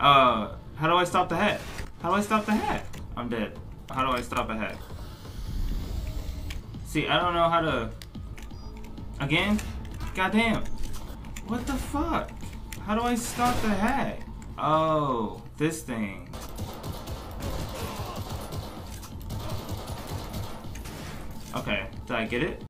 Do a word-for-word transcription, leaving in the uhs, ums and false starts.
Uh, how do I stop the hack? How do I stop the hack? I'm dead. How do I stop a hack? See, I don't know how to... Again? Goddamn. What the fuck? How do I stop the hack? Oh, this thing. Okay, did I get it?